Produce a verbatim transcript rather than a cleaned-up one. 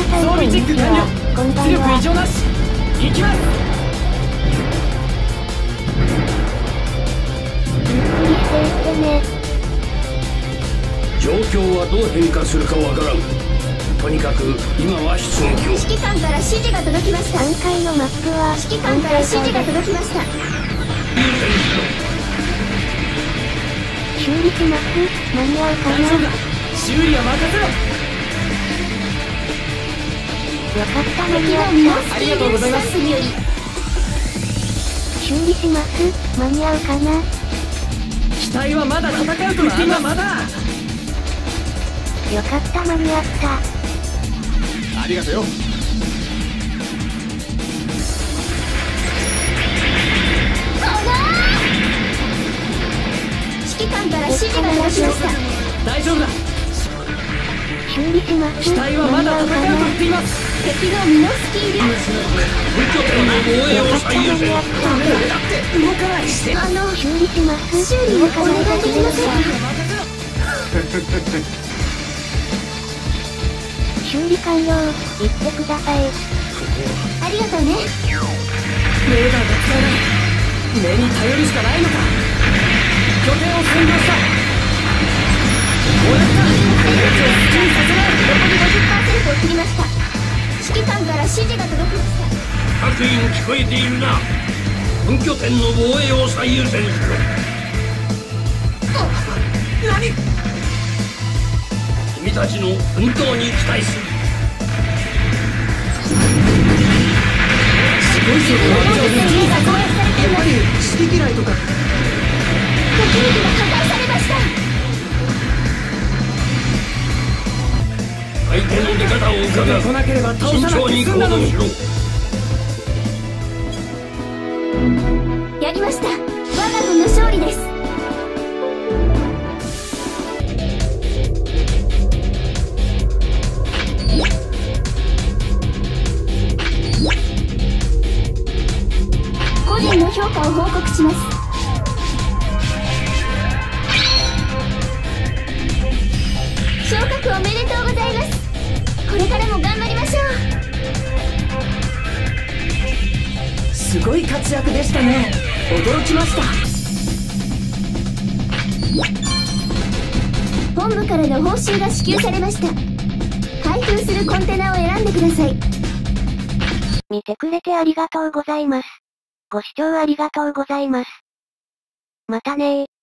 さん、こんにちは。こんばんは。 出力異常なし。行きます。 ゆっくりしていってね。 状況はどう変化するかわからん。とにかく今は出撃を。 指揮官から指示が届きました。 今回のマップは指揮官から指示が届きました。 修理します。間に合うかな。 大丈夫だ。修理は任せろ。 よかった、間に敵合っのミノスありがとうございますキールスタンスによりた。修理します。間に合うかな。 機体はまだ戦うと言っています。まだよかった、間に合った。 ありがとうよ。 指揮官から指示が届きました。 大丈夫だ。 修理します。 機体はまだ戦うと言っています。 敵のミノスキール本拠点の防衛を最優先。 動かない。 あの修理します。 修理をお願いできませんか。 修理完了。言ってください。 ありがとうね。 レーダーが使えない。目に頼るしかないのか。拠点を占領した。もらった。兵器を好きにさせない。 残り ごじゅっパーセント を切りました。指揮官から指示が届きました。 各員聞こえているな。本拠点の防衛を最優先しろ。 何？ 君たちの奮闘に期待する。 すごいぞ。 敵が攻撃されています。 好き嫌いとか。 敵機が破壊されました。 相手の出方を伺う。 来なければ倒さなく慎重にて済んだのに。 行動しろ。 やりました。我が軍の勝利です。個人の評価を報告します。昇格おめでとうございます。これからも頑張りましょう。 すごい活躍でしたね。驚きました。 本部からの報酬が支給されました。開封するコンテナを選んでください。 見てくれてありがとうございます。ご視聴ありがとうございます。またねー。